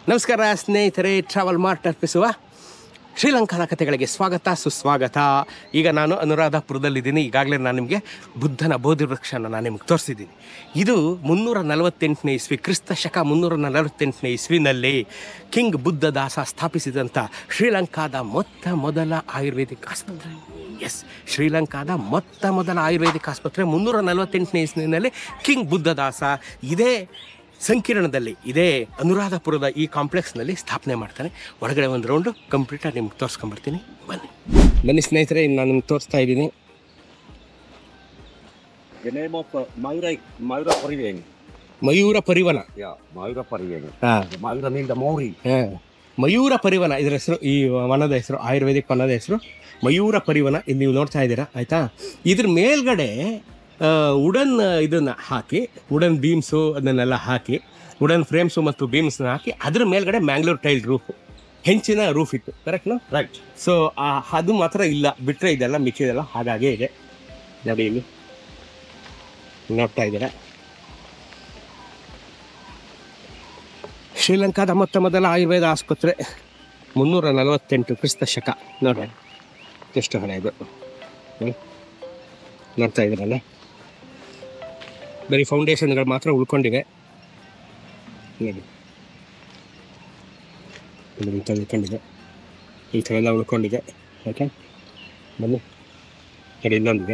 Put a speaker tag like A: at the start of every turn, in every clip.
A: ನಮಸ್ಕಾರ ಸ್ನೇಹಿತರೆ, travel mart ಅರ್ಪಿಸುವ ಶ್ರೀಲಂಕಾದ ಕಥೆಗಳಿಗೆ ಸ್ವಾಗತ ಸುಸ್ವಾಗತ. ಈಗ ನಾನು ಅನುರಾಧಪುರದಲ್ಲಿದ್ದೀನಿ. ಈಗಾಗಲೇ ನಾನು ನಿಮಗೆ ಬುದ್ಧನ ಬೋಧಿ ವೃಕ್ಷನ ನಾನು ನಿಮ್ಗೆ ತೋರಿಸಿದ್ದೀನಿ. ಇದು 348ನೇ ಇಸ್ವಿ, ಕ್ರಿಸ್ತ ಶಕ 348ನೇ ಇಸ್ವಿನಲ್ಲಿ ಕಿಂಗ್ ಬುದ್ಧದಾಸ ಸ್ಥಾಪಿಸಿದಂಥ ಶ್ರೀಲಂಕಾದ ಮೊದಲ ಆಯುರ್ವೇದಿಕ್ ಆಸ್ಪತ್ರೆ. ಎಸ್, ಶ್ರೀಲಂಕಾದ ಮೊದಲ ಆಯುರ್ವೇದಿಕ್ ಆಸ್ಪತ್ರೆ 348ನೇ ಇಸ್ವಿನಲ್ಲಿ ಕಿಂಗ್ ಬುದ್ಧದಾಸ ಇದೇ ಸಂಕೀರ್ಣದಲ್ಲಿ, ಇದೇ ಅನುರಾಧಪುರದ ಈ ಕಾಂಪ್ಲೆಕ್ಸ್ನಲ್ಲಿ ಸ್ಥಾಪನೆ ಮಾಡ್ತಾನೆ. ಒಳಗಡೆ ಒಂದು ರೌಂಡು ಕಂಪ್ಲೀಟಾಗಿ ನಿಮ್ಗೆ ತೋರಿಸ್ಕೊಂಬರ್ತೀನಿ. ಬನ್ನಿ ಸ್ನೇಹಿತರೆ, ನಾನು ನಿಮ್ಗೆ ತೋರಿಸ್ತಾ ಇದ್ದೀನಿ. ಮಯೂರ ಪರಿವನ. ಮಯೂರ ಪರಿವನ ಇದರ ಹೆಸರು. ಈ ವನದ ಹೆಸರು, ಆಯುರ್ವೇದಿಕ್ ವನದ ಹೆಸರು ಮಯೂರ ಪರಿವನ. ಇದು ನೀವು ನೋಡ್ತಾ ಇದ್ದೀರಾ, ಆಯಿತಾ. ಇದ್ರ ಮೇಲ್ಗಡೆ ವುಡನ್ ಇದನ್ನು ಹಾಕಿ, ವುಡನ್ ಬೀಮ್ಸು ಅದನ್ನೆಲ್ಲ ಹಾಕಿ, ವುಡನ್ ಫ್ರೇಮ್ಸು ಮತ್ತು ಬೀಮ್ಸ್ನ ಹಾಕಿ, ಅದ್ರ ಮೇಲ್ಗಡೆ ಮ್ಯಾಂಗ್ಳೂರ್ ಟೈಲ್ ರೂಫು, ಹೆಂಚಿನ ರೂಫ್ ಇತ್ತು. ಕರೆಕ್ಟ್ನಾ? ರೈಟ್. ಸೊ ಅದು ಮಾತ್ರ ಇಲ್ಲ, ಬಿಟ್ಟರೆ ಇದೆಲ್ಲ ಮಿಕ್ಕಿದೆಲ್ಲ ಹಾಗಾಗೇ ಇದೆ. ನೋಡಿ, ಇಲ್ಲಿ ನೋಡ್ತಾ ಇದ್ದೀರಾ, ಶ್ರೀಲಂಕಾದ ಮೊದಲ ಆಯುರ್ವೇದ ಆಸ್ಪತ್ರೆ 348 ಕ್ರಿಸ್ತ ಶಕ. ನೋಡಿ ಎಷ್ಟು ಹಣ ಇದು, ನೋಡ್ತಾ ಇದ್ದೀರಲ್ಲ. ಬರೀ ಫೌಂಡೇಶನ್ಗಳು ಮಾತ್ರ ಉಳ್ಕೊಂಡಿವೆ. ನೋಡಿ, ಇಂಥ ಉಳ್ಕೊಂಡಿದೆ, ಈ ಥರ ಎಲ್ಲ ಉಳ್ಕೊಂಡಿದೆ. ಓಕೆ, ಬನ್ನಿ. ನೋಡಿ, ಇನ್ನೊಂದಿದೆ.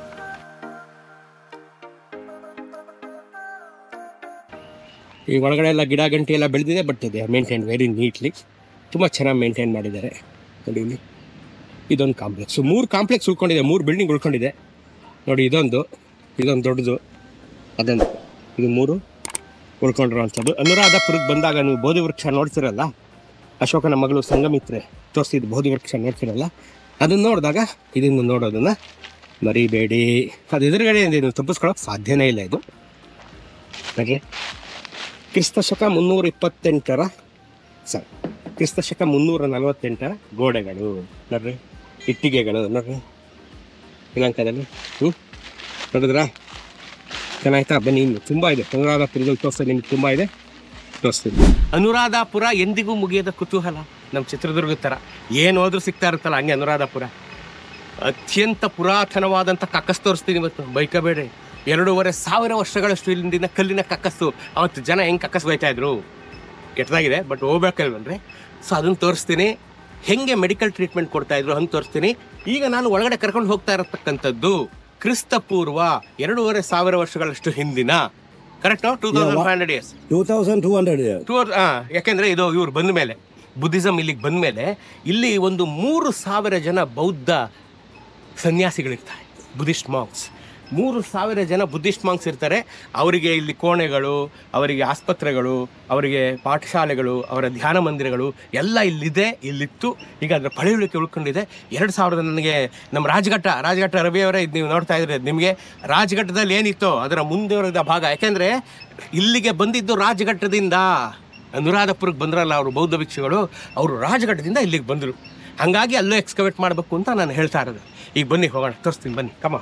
A: ಈ ಒಳಗಡೆ ಎಲ್ಲ ಗಿಡ ಗಂಟೆ ಎಲ್ಲ ಬೆಳೆದಿದೆ. ಬಟ್ ಇದೆ ಮೇಂಟೈನ್ ವೆರಿ ನೀಟ್ಲಿ, ತುಂಬ ಚೆನ್ನಾಗಿ ಮೇಂಟೈನ್ ಮಾಡಿದ್ದಾರೆ. ನೋಡಿ, ಇಲ್ಲಿ ಇದೊಂದು ಕಾಂಪ್ಲೆಕ್ಸು, 3 ಕಾಂಪ್ಲೆಕ್ಸ್ ಉಳ್ಕೊಂಡಿದೆ, 3 ಬಿಲ್ಡಿಂಗ್ ಉಳ್ಕೊಂಡಿದೆ. ನೋಡಿ, ಇದೊಂದು ದೊಡ್ಡದು, ಅದೊಂದು, ಇದು 3 ಉಳ್ಕೊಂಡಿರೋವಂಥದ್ದು. ಅನುರಾಧಪುರಕ್ಕೆ ಬಂದಾಗ ನೀವು ಬೋಧಿ ವೃಕ್ಷ ನೋಡ್ತಿರಲ್ಲ, ಅಶೋಕನ ಮಗಳು ಸಂಗಮಿತ್ರೆ ತೋರಿಸಿದ್ದು ಬೋಧಿ ವೃಕ್ಷ ನೋಡ್ತಿರಲ್ಲ, ಅದನ್ನು ನೋಡಿದಾಗ ಇದನ್ನು ನೋಡೋದನ್ನು ಮರಿಬೇಡಿ. ಅದು ಎದುರುಗಡೆ ನೀವು ತಪ್ಪಿಸ್ಕೊಳ್ಳೋಕೆ ಸಾಧ್ಯನೇ ಇಲ್ಲ. ಇದು ಹಾಗೆ ಕ್ರಿಸ್ತ ಶಕ 328 ಸರಿ, ಕ್ರಿಸ್ತ ಶಕ 348 ಗೋಡೆಗಳು ನೋಡ್ರಿ, ಇಟ್ಟಿಗೆಗಳು ನೋಡ್ರಿ ಶ್ರೀಲಂಕಾದಲ್ಲಿ. ನೋಡಿದ್ರಾ, ಚೆನ್ನಾಯ್ತಾ? ಬನ್ನಿ, ಇನ್ನು ತುಂಬ ಇದೆ ಅನುರಾಧಪುರದಲ್ಲಿ ತೋರಿಸ್ತಾ, ನಿಮ್ಗೆ ತುಂಬ ಇದೆ, ತೋರಿಸ್ತೀನಿ. ಅನುರಾಧಪುರ ಎಂದಿಗೂ ಮುಗಿಯದ ಕುತೂಹಲ. ನಮ್ಮ ಚಿತ್ರದುರ್ಗದ ಥರ ಏನು ಹೋದ್ರೂ ಸಿಗ್ತಾ ಇರುತ್ತಲ್ಲ, ಹಂಗೆ ಅನುರಾಧಪುರ ಅತ್ಯಂತ ಪುರಾತನವಾದಂಥ ಕಕ್ಕಸ್ ತೋರಿಸ್ತೀನಿ ಇವತ್ತು. ಬೈಕಬೇಡಿ, 2500 ವರ್ಷಗಳಷ್ಟು ಇಲ್ಲಿಂದ ಕಲ್ಲಿನ ಕಕ್ಕಸ್ಸು. ಅವತ್ತು ಜನ ಹೆಂಗೆ ಕಕ್ಕಸ್ ಬೈತಾಯಿದ್ರು, ಕೆಟ್ಟದಾಗಿದೆ, ಬಟ್ ಹೋಗ್ಬೇಕಲ್ವನ್ರಿ. ಸೊ ಅದನ್ನು ತೋರಿಸ್ತೀನಿ. ಹೆಂಗೆ ಮೆಡಿಕಲ್ ಟ್ರೀಟ್ಮೆಂಟ್ ಕೊಡ್ತಾಯಿದ್ರು ಅಂತ ತೋರಿಸ್ತೀನಿ. ಈಗ ನಾನು ಒಳಗಡೆ ಕರ್ಕೊಂಡು ಹೋಗ್ತಾ ಇರತಕ್ಕಂಥದ್ದು ಕ್ರಿಸ್ತ ಪೂರ್ವ 2500 ವರ್ಷಗಳಷ್ಟು ಹಿಂದಿನ, ಕರೆಕ್ಟ್? 2500 years,
B: 2200 years.
A: ಯಾಕೆಂದರೆ ಇದು ಇವ್ರು ಬಂದ ಮೇಲೆ, ಬುದ್ಧಿಸಮ್ ಇಲ್ಲಿಗೆ ಬಂದ ಮೇಲೆ ಇಲ್ಲಿ ಒಂದು 3000 ಜನ ಬೌದ್ಧ ಸನ್ಯಾಸಿಗಳಿರ್ತಾರೆ, ಬುದ್ಧಿಸ್ಟ್ ಮಾಂಕ್ಸ್. 3000 ಜನ ಬುದ್ಧಿಸ್ಟ್ ಮಾಂಕ್ಸ್ ಇರ್ತಾರೆ. ಅವರಿಗೆ ಇಲ್ಲಿ ಕೋಣೆಗಳು, ಅವರಿಗೆ ಆಸ್ಪತ್ರೆಗಳು, ಅವರಿಗೆ ಪಾಠಶಾಲೆಗಳು, ಅವರ ಧ್ಯಾನ ಮಂದಿರಗಳು ಎಲ್ಲ ಇಲ್ಲಿತ್ತು. ಈಗ ಅದರ ಪಳೆಯುಳಿಕೆ ಉಳ್ಕೊಂಡಿದೆ. 2000 ನನಗೆ ನಮ್ಮ ರಾಜಘಟ್ಟ ರವಿಯವರೇ ಇದು ನೀವು ನೋಡ್ತಾ ಇದ್ರೆ, ನಿಮಗೆ ರಾಜಘಟ್ಟದಲ್ಲಿ ಏನಿತ್ತೋ ಅದರ ಮುಂದುವರೆದ ಭಾಗ. ಯಾಕೆಂದರೆ ಇಲ್ಲಿಗೆ ಬಂದಿದ್ದು ರಾಜಘಟ್ಟದಿಂದ. ಅನುರಾಧಪುರಕ್ಕೆ ಬಂದ್ರಲ್ಲ ಅವರು ಬೌದ್ಧ ಭಿಕ್ಷುಗಳು, ಅವರು ರಾಜಘಟ್ಟದಿಂದ ಇಲ್ಲಿಗೆ ಬಂದರು. ಹಾಗಾಗಿ ಅಲ್ಲೂ ಎಕ್ಸ್ಕವೇಟ್ ಮಾಡಬೇಕು ಅಂತ ನಾನು ಹೇಳ್ತಾ ಇರೋದು. ಈಗ ಬನ್ನಿ, ಹೋಗೋಣ, ತೋರಿಸ್ತೀನಿ, ಬನ್ನಿ, ಕಮ.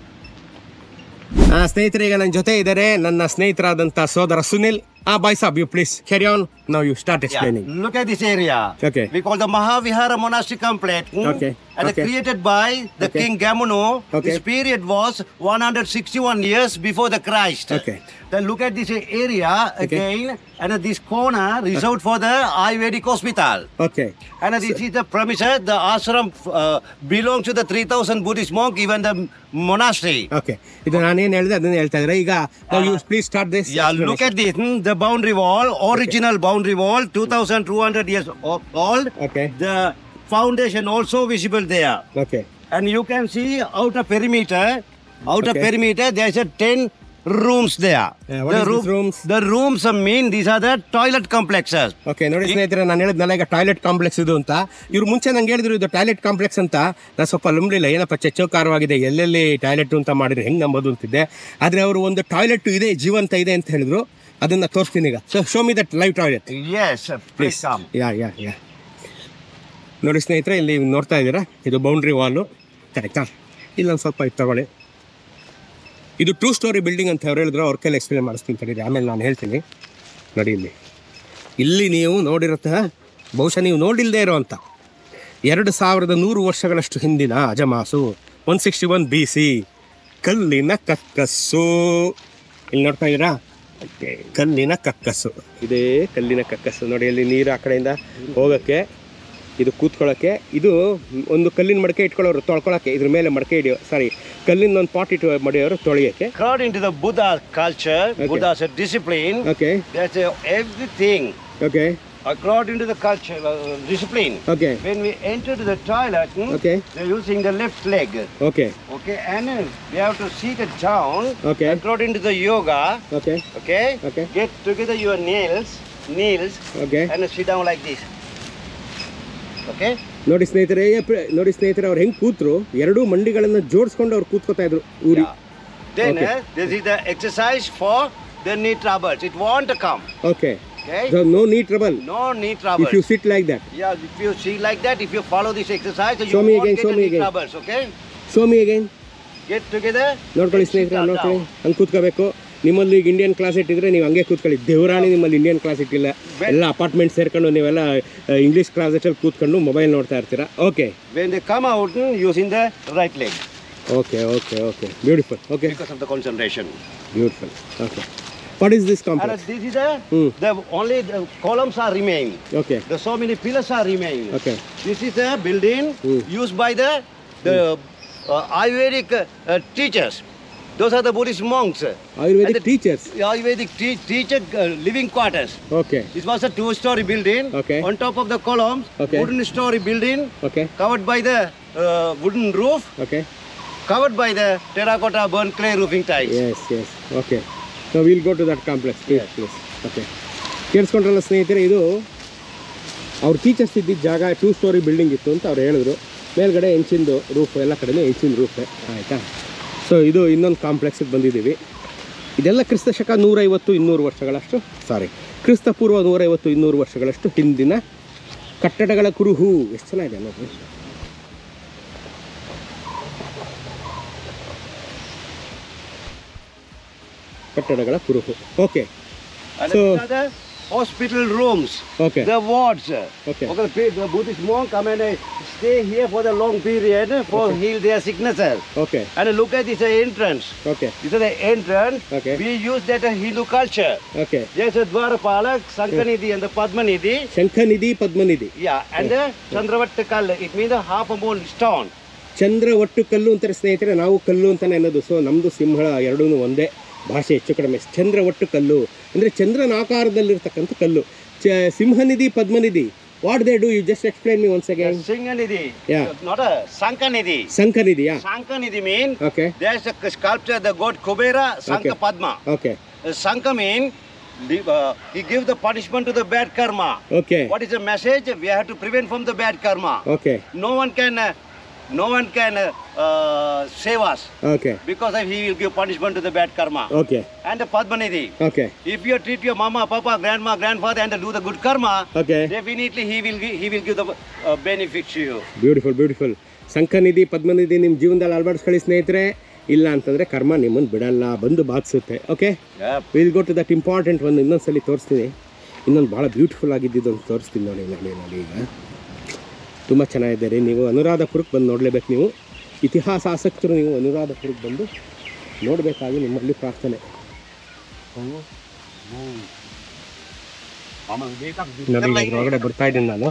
A: ಸ್ನೇಹಿತರೆ, ಈಗ ನನ್ನ ಜೊತೆ ಇದ್ದಾರೆ ನನ್ನ ಸ್ನೇಹಿತರಾದಂಥ ಸೋದರ Sunil. Bhai Sahib, you please carry on. Now you start explaining.
B: Yeah. Look at this area.
A: Okay.
B: We call the Mahavihara Monastery Complex.
A: Okay.
B: And created by the King Gamuno.
A: Okay.
B: This period was 161 years before the Christ.
A: Okay.
B: Then look at this area again. And this corner reserved for the Ayurvedic hospital.
A: Okay.
B: And this is the premises. The ashram belongs to the 3000 Buddhist monk, even the monastery.
A: Okay. ಇದು ನಾನೇನು ಹೇಳಿದೆ ಅದನ್ನ ಹೇಳ್ತಾ ಇದ್ದಾರೆ. ಈಗ now you please start this.
B: Yeah, look at this. The boundary wall, original boundary wall, 2200 years old.
A: Okay.
B: The foundation also visible there.
A: Okay.
B: And you can see outer perimeter. Perimeter, there's a 10 rooms there.
A: What is these rooms?
B: The rooms mean these are the toilet complexes.
A: Okay, ನೋಡಿ ಸ್ನೇಹಿತರೆ, ನಾನು ಹೇಳಿದ್ನಲ್ಲ ಈಗ toilet complex ಇದು ಅಂತ. ಇವ್ರು ಮುಂಚೆ ನಂಗೆ ಹೇಳಿದ್ರು ಇದು ಟಾಯ್ಲೆಟ್ ಕಾಂಪ್ಲೆಕ್ಸ್ ಅಂತ. ನಾನು ಸ್ವಲ್ಪ ನಂಬಲಿಲ್ಲ, ಏನಪ್ಪ ಚಚ್ಚೋಕಾರವಾಗಿದೆ, ಎಲ್ಲೆಲ್ಲಿ ಟಾಯ್ಲೆಟ್ ಅಂತ ಮಾಡಿದ್ರೆ ಹೆಂಗೆ ನಂಬೋದು ಅಂತಿದ್ದೆ. ಆದರೆ ಅವರು ಒಂದು ಟಾಯ್ಲೆಟ್ ಇದೆ, ಜೀವಂತ ಇದೆ ಅಂತ ಹೇಳಿದ್ರು. ಅದನ್ನು ತೋರಿಸ್ತೀನಿ ಈಗ. So show me that live toilet.
B: Yes, please come.
A: ಯಾ ನೋಡಿ ಸ್ನೇಹಿತರೆ, ಇಲ್ಲಿ ನೋಡ್ತಾ ಇದ್ದೀರಾ, ಇದು ಬೌಂಡ್ರಿ ವಾಲು, ಕರೆಕ್ಟಾ? ಇಲ್ಲೊಂದು ಸ್ವಲ್ಪ ಇದು ತಗೊಳ್ಳಿ. ಇದು 2 ಸ್ಟೋರಿ ಬಿಲ್ಡಿಂಗ್ ಅಂತ ಅವ್ರು ಹೇಳಿದ್ರು. ಅವ್ರ ಕೈಲಿ ಎಕ್ಸ್ಪ್ಲೇನ್ ಮಾಡಿಸ್ತೀನಿ ತಡೀರಿ, ಆಮೇಲೆ ನಾನು ಹೇಳ್ತೀನಿ. ನೋಡಿ, ಇಲ್ಲಿ ಇಲ್ಲಿ ನೀವು ನೋಡಿರುತ್ತೆ, ಬಹುಶಃ ನೀವು ನೋಡಿಲ್ಲದೆ ಇರೋ ಅಂತ 2100 ವರ್ಷಗಳಷ್ಟು ಹಿಂದಿನ ಅಜಮಾಸು 161 BC ಕಲ್ಲಿನ ಕಕ್ಕಸ್ಸು. ಇಲ್ಲಿ ನೋಡ್ತಾ ಇದ್ದೀರಾ, ಕಲ್ಲಿನ ಕಕ್ಕಸ್ಸು. ಇದೇ ಕಲ್ಲಿನ ಕಕ್ಕಸ್ಸು ನೋಡಿ. ಅಲ್ಲಿ ನೀರು ಆ ಕಡೆಯಿಂದ ಹೋಗೋಕ್ಕೆ, ಇದು ಕೂತ್ಕೊಳ್ಳೋಕ್ಕೆ, ಇದು ಒಂದು ಕಲ್ಲಿನ ಮಡಕೆ ಇಟ್ಕೊಳ್ಳೋರು ತೊಳ್ಕೊಳ್ಳೋಕ್ಕೆ, ಇದ್ರ ಮೇಲೆ ಮಡಕೆ ಹಿಡಿಯೋ ಕಲ್ಲಿನ ಒಂದು ಪಾಟ್ ಇಟ್ಟು ಮಡಿಯೋರು ತೊಳೆಯೋಕ್ಕೆ.
B: According to the Buddha culture, Buddha's discipline,
A: okay
B: that's everything.
A: Okay
B: According to the culture, discipline.
A: Okay
B: When we enter to the toilet,
A: Okay.
B: they're using the left leg.
A: Okay
B: Okay, and we have to sit it down.
A: Okay.
B: According to the yoga.
A: Okay
B: Okay.
A: Okay.
B: Get together your nails,
A: okay
B: and sit down like this. Okay.
A: ನೋಡಿ ಸ್ನೇಹಿತರೆ ಅವ್ರು ಹೆಂಗೆ ಕೂತ್ರು, ಎರಡೂ ಮಂಡಿಗಳನ್ನು ಜೋಡಿಸ್ಕೊಂಡು ಅವ್ರು ಕೂತ್ಕೋತಾ ಇದ್ರು ಊರಿ.
B: Yeah. Then
A: Okay.
B: this is the exercise for the knee troubles. It won't come.
A: Okay
B: Okay.
A: No knee trouble
B: No knee troubles.
A: If you sit like that.
B: Yeah, if you see like that, if you follow this exercise, you
A: Show me
B: won't
A: again,
B: get
A: show
B: the
A: me
B: knee
A: again.
B: troubles. Okay.
A: Show me again.
B: Get together.
A: ನೋಡ್ಕೊಳ್ಳಿ
B: and
A: ಸ್ನೇಹಿತರೆ,
B: sit
A: ನೋಡ್ಕೊಳ್ಳಿ,
B: down.
A: ಹಂಗೆ ಕೂತ್ಕೋಬೇಕು. ನಿಮ್ಮಲ್ಲಿ ಈಗ Indian class ಇಟ್ಟಿದ್ರೆ ನೀವು ಹಂಗೆ ಕೂತ್ಕೊಳ್ಳಿ. ದೇವರಾಣಿ ನಿಮ್ಮಲ್ಲಿ ಇಂಡಿಯನ್ ಕ್ಲಾಸ್ ಇಟ್ಟಿಲ್ಲ, ಎಲ್ಲ ಅಪಾರ್ಟ್ಮೆಂಟ್ ಸೇರ್ಕೊಂಡು ನೀವೆಲ್ಲ ಇಂಗ್ಲೀಷ್ ಕ್ಲಾಸಲ್ಲಿ ಕೂತ್ಕೊಂಡು ಮೊಬೈಲ್ ನೋಡ್ತಾ ಇರ್ತೀರಾ. Okay
B: When they come out, using the right leg
A: okay okay okay beautiful. Okay
B: because of the concentration.
A: Beautiful. Okay what is this
B: And
A: complex?
B: this is the only the columns are remain.
A: Okay
B: The so many pillars are remain.
A: Okay
B: This is a building used by the Ayurvedic teachers. Those are the Buddhist monks.
A: Ayurvedic
B: And the
A: teachers.
B: Ayurvedic teacher living quarters.
A: Okay
B: This was a two-story building.
A: Okay.
B: On top of the columns,
A: Okay.
B: wooden story building
A: okay
B: covered by the wooden roof,
A: okay
B: covered by the terracotta burnt clay roofing tiles.
A: Yes yes okay. So will go to that complex please. Okay ಕೇಳಿಸ್ಕೊಂಡ್ರಲ್ಲ ಸ್ನೇಹಿತರೆ, ಇದು ಅವ್ರ teachers ಇದ್ದಿದ್ದ ಜಾಗ 2 story building ಇತ್ತು ಅಂತ ಅವ್ರು ಹೇಳಿದ್ರು. ಮೇಲ್ಗಡೆ ಹೆಂಚಿಂದು ರೂಫ್, ಎಲ್ಲ ಕಡೆನೂ ಹೆಂಚಿನ ರೂಫೇ, ಆಯಿತಾ. ಸೊ ಇದು ಇನ್ನೊಂದು ಕಾಂಪ್ಲೆಕ್ಸಿಗೆ ಬಂದಿದ್ದೀವಿ. ಇದೆಲ್ಲ ಕ್ರಿಸ್ತ ಶಕ 150-200 ವರ್ಷಗಳಷ್ಟು, ಕ್ರಿಸ್ತ ಪೂರ್ವ 150-200 ವರ್ಷಗಳಷ್ಟು ಹಿಂದಿನ ಕಟ್ಟಡಗಳ ಕುರುಹು. ಎಷ್ಟು ಚೆನ್ನಾಗಿದೆ ನೋಡಿ. ಕಟ್ಟಡಗಳ ಕುರುಹು. Okay
B: And
A: So-
B: these are the hospital rooms,
A: Okay.
B: the wards.
A: Okay.
B: The Buddhist monk come and stay here for the long period for heal their sicknesses.
A: Okay
B: And look at this entrance.
A: Okay
B: This is the entrance.
A: Okay.
B: We use that Hindu culture.
A: Okay
B: There's a Dwarapala, Sankanidhi and the Padmanidhi.
A: Shankhanidhi Padmanidhi.
B: Yeah, and the Chandravattakal. It means a half a moon stone.
A: ಚಂದ್ರ ಒಟ್ಟು ಕಲ್ಲು ಅಂತಾರೆ ಸ್ನೇಹಿತರೆ, ನಾವು ಕಲ್ಲು ಅಂತಾನೆ ಅನ್ನೋದು. So ನಮ್ಮದು ಸಿಂಹಳ ಎರಡೂ ಒಂದೇ ಭಾಷೆ, ಹೆಚ್ಚು ಕಡಿಮೆ. ಚಂದ್ರ ಒಟ್ಟು ಕಲ್ಲು ಅಂದರೆ ಚಂದ್ರನ ಆಕಾರದಲ್ಲಿರ್ತಕ್ಕಂಥ ಕಲ್ಲು. Simhanidhi Padmanidhi, what they do, you just explain me once again.
B: Singanidhi.
A: Yeah.
B: Not a Sankanidhi.
A: ಶಂಖನಿಧಿಯಾ?
B: Sankanidhi means
A: okay
B: there's a sculpture, the god Kubera, Sanka
A: Okay.
B: Padma.
A: Okay
B: Sanka means he gives the punishment to the bad karma.
A: Okay
B: What is the message? We have to prevent from the bad karma.
A: Okay
B: No one can save us
A: okay
B: because he will give punishment to the bad karma.
A: Okay
B: And the Padmanidhi.
A: Okay
B: If you treat your mama, papa, grandma, grandfather and do the good karma,
A: okay
B: definitely he will give the benefit to you.
A: Beautiful. Shankhanidhi Padmanidhi ನಿಮ್ಮ ಜೀವನದಲ್ಲಿ ಅಳವಡಿಸ್ಕೊಳ್ಳಿ ಸ್ನೇಹಿತರೆ. ಇಲ್ಲ ಅಂತಂದರೆ ಕರ್ಮ ನಿಮ್ಮನ್ನು ಬಿಡಲ್ಲ, ಬಂದು ಬಾಧಿಸುತ್ತೆ. Okay
B: Yep.
A: Will go to that important ಒಂದು. ಇನ್ನೊಂದ್ಸಲಿ ತೋರಿಸ್ತೀನಿ, ಇನ್ನೊಂದು ಭಾಳ ಬ್ಯೂಟಿಫುಲ್ ಆಗಿದ್ದೊಂದು ತೋರಿಸ್ತೀನಿ ನೋಡಿ. ಈಗ ತುಂಬ ಚೆನ್ನಾಗಿದ್ದಾರೆ. ನೀವು ಅನುರಾಧಪುರಕ್ಕೆ ಬಂದು ನೋಡಲೇಬೇಕು. ನೀವು ಇತಿಹಾಸ ಆಸಕ್ತರು, ನೀವು ಅನುರಾಧಪುರಕ್ಕೆ ಬಂದು ನೋಡಬೇಕಾಗಿ ನಿಮ್ಮಲ್ಲಿ ಪ್ರಾರ್ಥನೆ. ನೋಡಿ ಇದ್ರ ಒಳಗಡೆ ಬರ್ತಾ ಇದ್ದೀನಿ ನಾನು.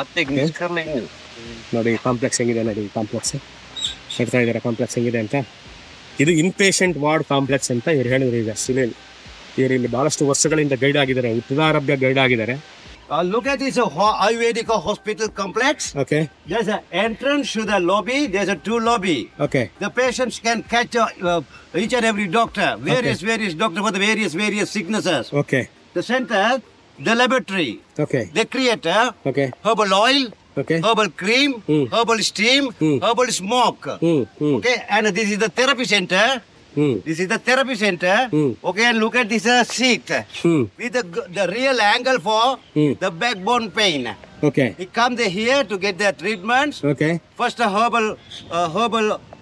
A: ನೋಡಿ ಕಾಂಪ್ಲೆಕ್ಸ್ ಹೆಂಗಿದೆ ನೋಡಿ. ಕಾಂಪ್ಲೆಕ್ಸ್ ಹೇಳ್ತಾ ಇದ್ದಾರೆ ಕಾಂಪ್ಲೆಕ್ಸ್ ಹೆಂಗಿದೆ ಅಂತ. ಇದು ಇನ್ಪೇಷಂಟ್ ವಾರ್ಡ್ ಕಾಂಪ್ಲೆಕ್ಸ್ ಅಂತ ಇವ್ರು ಹೇಳಿದ್ರು. ಈಗ ಸುನಿಲ್ ಇವರು ಇಲ್ಲಿ ಭಾಳಷ್ಟು ವರ್ಷಗಳಿಂದ ಗೈಡ್ ಆಗಿದ್ದಾರೆ, ಉತ್ತರಾರಭ್ಯ ಗೈಡ್ ಆಗಿದ್ದಾರೆ.
B: Look at this Ayurvedic hospital complex.
A: Okay
B: There's an entrance to the lobby. There's a 2 lobby.
A: Okay
B: The patients can catch each and every doctor, various doctor for the various sicknesses.
A: Okay
B: The center, the laboratory,
A: okay
B: the creator,
A: okay
B: herbal oil,
A: okay
B: herbal cream, herbal steam, herbal smoke.
A: ಹ್ಞೂ
B: Okay, and this is the therapy center. This is the therapy center. Okay, and look at this seat with the real angle for the backbone pain.
A: Okay
B: He comes here to get their treatments.
A: Okay
B: First, a herbal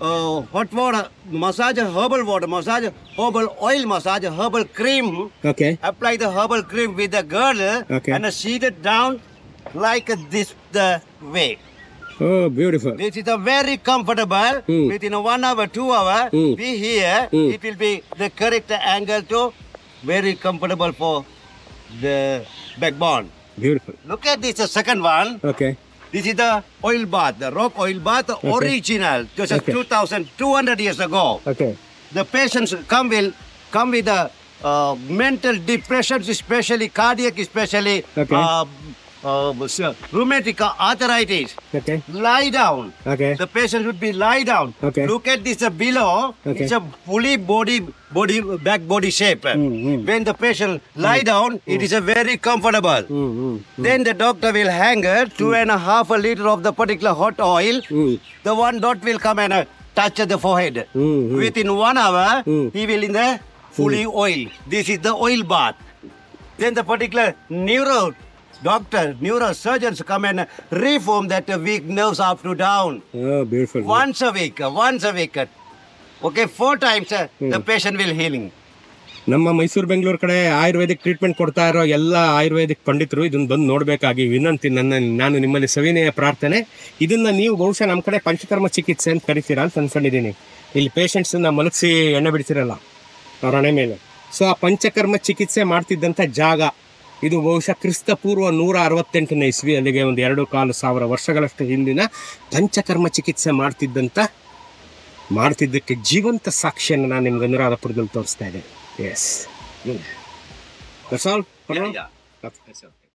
B: hot water, massage herbal water, massage herbal oil, massage herbal cream.
A: Okay.
B: Apply the herbal cream with the girdle
A: Okay.
B: and seat it down like this the way.
A: Oh, beautiful.
B: This is a very comfortable. Within 1 hour, 2 hours, be here. It will be the correct angle to very comfortable for the backbone.
A: Beautiful.
B: Look at this, the second one.
A: Okay.
B: This is the oil bath, the rock oil bath, original, just
A: Okay.
B: 2,200 years ago.
A: Okay.
B: The patients come with the mental depressions, especially cardiac, especially
A: Okay.
B: rheumatic arthritis.
A: Okay.
B: Lie down.
A: Okay.
B: The patient would be lie down.
A: Okay.
B: Look at this below.
A: Okay.
B: It's a fully back body shape. When the patient lie down, it is a very comfortable. Then the doctor will hang 2.5 liter of the particular hot oil. The one dot will come and touch the forehead. Within 1 hour, he will in the fully oil. This is the oil bath. Then the particular neurosurgeons come and reform that weak nerves up to down.
A: Oh, beautiful.
B: Once a week. Okay, 4 times the patient will healing.
A: ನಮ್ಮ ಮೈಸೂರು ಬೆಂಗಳೂರು ಕಡೆ Ayurvedic treatment ಕೊಡ್ತಾ ಇರೋ ಎಲ್ಲ ಆಯುರ್ವೇದಿಕ್ ಪಂಡಿತರು ಇದನ್ನ ಬಂದು ನೋಡಬೇಕಾಗಿ ವಿನಂತಿ. ನಾನು ನಿಮ್ಮಲ್ಲಿ ಸವಿನಯ ಪ್ರಾರ್ಥನೆ. ಇದನ್ನ ನೀವು ಬಹುಶಃ ನಮ್ಮ ಕಡೆ ಪಂಚಕರ್ಮ ಚಿಕಿತ್ಸೆ ಅಂತ ಕರಿತೀರಾ ಅಂತ ಅನ್ಕೊಂಡಿದ್ದೀನಿ. ಇಲ್ಲಿ ಪೇಷಂಟ್ಸನ್ನ ಮಲಗಿಸಿ ಎಣ್ಣೆ ಬಿಡ್ತಿರಲ್ಲ ಅವ್ರ ಹಣೆ ಮೇಲೆ. ಸೊ ಆ ಪಂಚಕರ್ಮ ಚಿಕಿತ್ಸೆ ಮಾಡ್ತಿದ್ದಂಥ ಜಾಗ ಇದು ಬಹುಶಃ ಕ್ರಿಸ್ತಪೂರ್ವ 168ನೇ ಇಸ್ವಿ, ಅಲ್ಲಿಗೆ ಒಂದು 2,500 ವರ್ಷಗಳಷ್ಟು ಹಿಂದಿನ ಪಂಚಕರ್ಮ ಚಿಕಿತ್ಸೆ ಮಾಡ್ತಿದ್ದಕ್ಕೆ ಜೀವಂತ ಸಾಕ್ಷಿಯನ್ನು ನಾನು ನಿಮ್ಗೆ ಅನುರಾಧಪುರದಲ್ಲಿ ತೋರಿಸ್ತಾ ಇದ್ದೆ. Yes, that's all.
B: Yeah.
A: That's all.